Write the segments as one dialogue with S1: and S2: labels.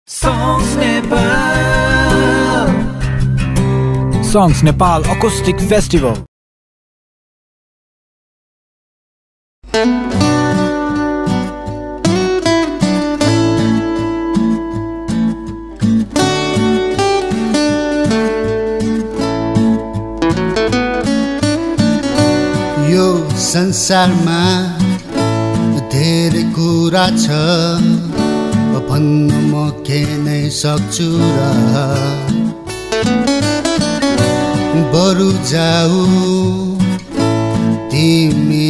S1: Songs Nepal Acoustic Festival.
S2: यो संसारमा धेरै कुरा छ, भन्न म के नै सक्छु र बरु जाऊ तिमी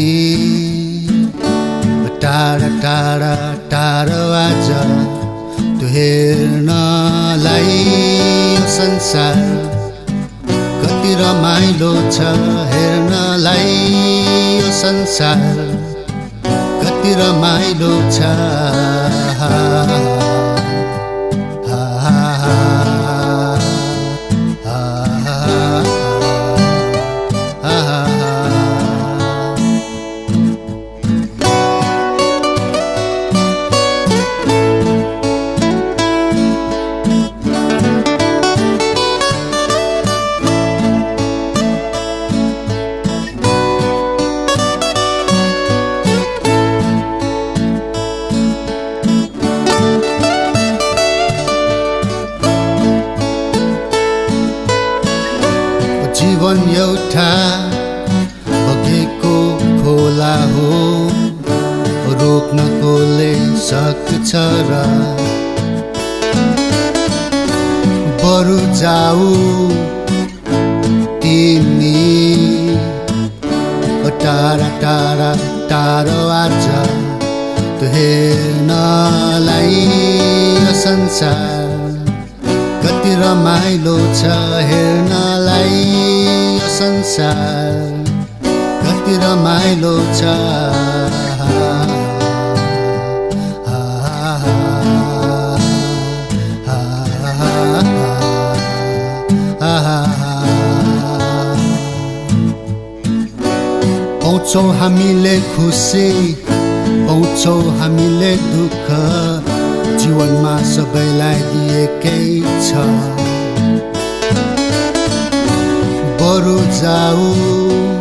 S2: टाढा टाढा टाढा आज त्यो हेर्नलाई। संसार कति रमाइलो छ हेर्नलाई, यो संसार कति रमाइलो छ। जीवन एउटा बगेको खोला हो, रोक्न कसले सक्छ र बरु जाऊ तिमी टाढा टाढा टाढो आज त्यो हेर्नलाई। संसार कति रमाइलो छ हेर्नलाई, यो संसार कति रमाइलो छ। पाउँछौँ हामीले खुसी, पाउँछौँ हामीले दुःख, जीवनमा सबैलाई दिएकै छ। बरु जाऊ